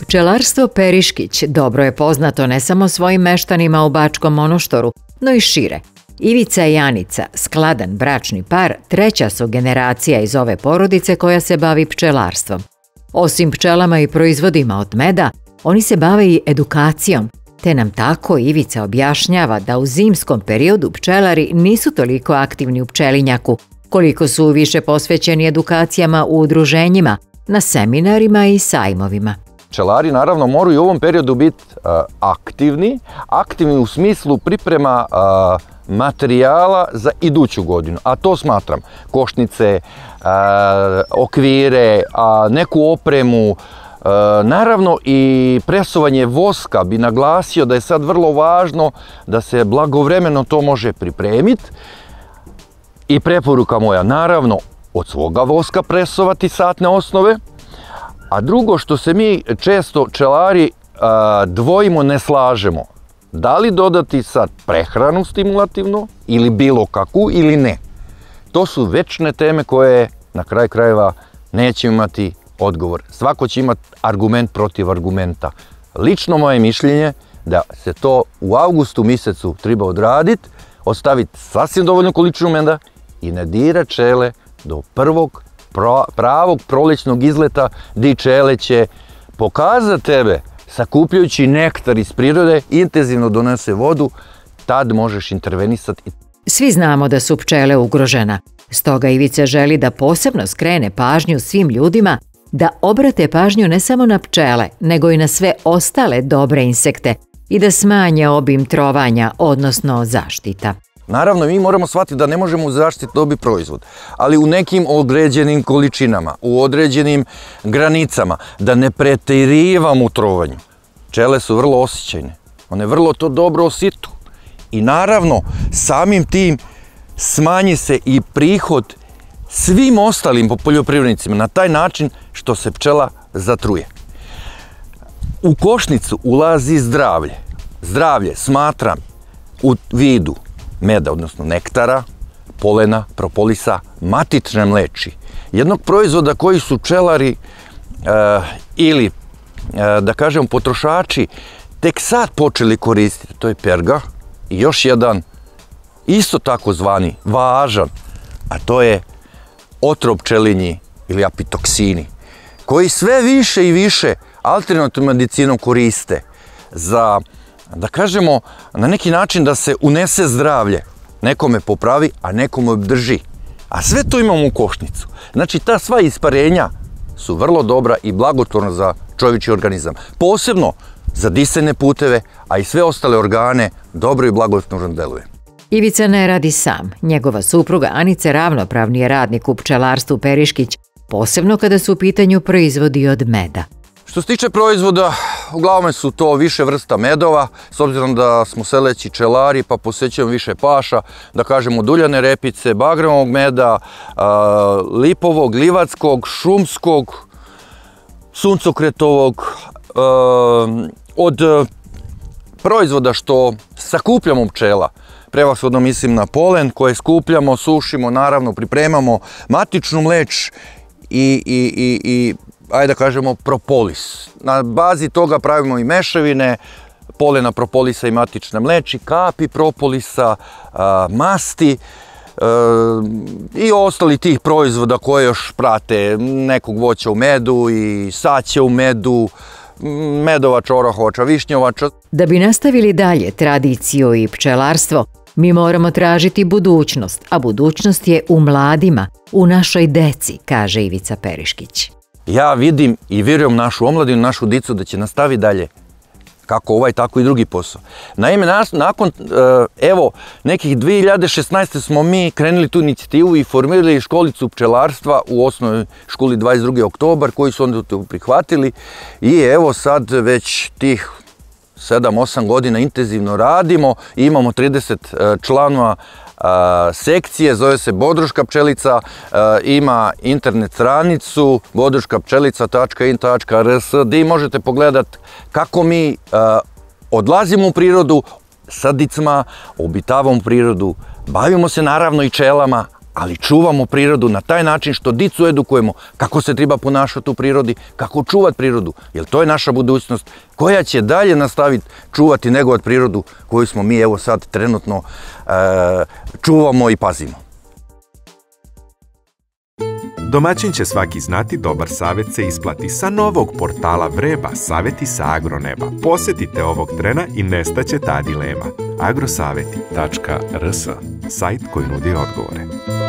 Pčelarstvo Periškić dobro je poznato ne samo svojim meštanima u Bačkom Monoštoru, no i šire. Ivica i Anica, skladan bračni par, treća su generacija iz ove porodice koja se bavi pčelarstvom. Osim pčelama i proizvodima od meda, oni se bave i edukacijom, te nam tako Ivica objašnjava da u zimskom periodu pčelari nisu toliko aktivni u pčelinjaku, koliko su više posvećeni edukacijama u udruženjima, na seminarima i sajmovima. Pčelari naravno moraju u ovom periodu biti aktivni u smislu priprema materijala za iduću godinu, a to smatram košnice, okvire, neku opremu, naravno i presovanje voska. Bi naglasio da je sad vrlo važno da se blagovremeno to može pripremiti i preporuka moja, naravno od svoga voska presovati satne osnove, a drugo što se mi često pčelari dvojimo, ne slažemo, da li dodati sad prehranu stimulativno ili bilo kakvu ili ne. To su večne teme koje na kraju krajeva neće imati odgovor. Svako će imati argument protiv argumenta. Lično moje mišljenje da se to u avgustu mjesecu treba odraditi, ostaviti sasvim dovoljnu količinu meda i ne dirati pčele do prvog pravog prolećnog izleta gdje pčele će pokazati tebe sakupljajući nektar iz prirode, intenzivno donese vodu, tad možeš intervenisati. Svi znamo da su pčele ugrožena, stoga Ivica želi da posebno skrene pažnju svim ljudima da obrate pažnju ne samo na pčele, nego i na sve ostale dobre insekte i da smanje obim trovanja, odnosno zaštita. Naravno, mi moramo shvatiti da ne možemo zaštiti dobiti proizvod, ali u nekim određenim količinama, u određenim granicama, da ne pretjerivamo u trovanju. Pčele su vrlo osjećajne, one vrlo to dobro osjetu i naravno samim tim smanji se i prihod svim ostalim poljoprivrednicima na taj način što se pčela zatruje. U košnicu ulazi zdravlje. Zdravlje smatram u vidu meda, odnosno nektara, polena, propolisa, matične mleči. Jednog proizvoda koji su pčelari ili, da kažem, potrošači tek sad počeli koristiti, to je perga i još jedan isto tako zvani važan, a to je otrov pčelinji ili apitoksini, koji sve više i više alternativnom medicinom koriste za, da kažemo, na neki način da se unese zdravlje. Nekome popravi, a nekome drži. A sve to imamo u košnicu. Znači, ta sva isparenja su vrlo dobra i blagotvorna za čovječji organizam. Posebno za disajne puteve, a i sve ostale organe dobro i blagotvorno deluje. Ivica ne radi sam. Njegova supruga Anica ravnopravni je radnik u pčelarstvu Periškić, posebno kada su u pitanju proizvodi od meda. Što se tiče proizvoda, uglavnom su to više vrsta medova, s obzirom da smo seleći pčelari pa posjećujemo više paša, da kažemo duljane repice, bagremovog meda, lipovog, livatskog, šumskog, suncokretovog, od proizvoda što sakupljamo pčela. Prevashodno mislim na polen koje skupljamo, sušimo, naravno pripremamo matičnu mleč i ajde da kažemo propolis. Na bazi toga pravimo i mešavine, polena, propolisa i matične mleči, kapi propolisa, masti i ostali tih proizvoda koje još prate, nekog voća u medu i saće u medu, medovača, orahovača, višnjovača. Da bi nastavili dalje tradiciju i pčelarstvo, mi moramo tražiti budućnost, a budućnost je u mladima, u našoj deci, kaže Ivica Periškić. Ja vidim i vjerujem našu omladinu, našu dicu da će nastaviti dalje kako ovaj, tako i drugi posao. Naime, nakon, evo, nekih 2016. smo mi krenuli tu inicijativu i formirali školicu pčelarstva u osnovnoj školi 22. oktobar, koji su onda to prihvatili i evo sad već tih 7-8 godina intenzivno radimo i imamo 30 članova sekcije, zove se Bodruška pčelica, ima internet stranicu bodruškapčelica.in.rs gdje možete pogledati kako mi odlazimo u prirodu sa dicama, obitavamo prirodu, bavimo se naravno i pčelama, ali čuvamo prirodu na taj način što dicu edukujemo kako se treba ponašati u prirodi, kako čuvati prirodu, jer to je naša budućnost koja će dalje nastaviti čuvati negovat prirodu koju smo mi evo sad trenutno čuvamo i pazimo. Domaćin će svaki znati, dobar savjet se isplati. Sa novog portala Vreba, savjeti sa agroneba. Posjetite ovog trena i nestaće ta dilema. agrosavjeti.rs, sajt koji nudi odgovore.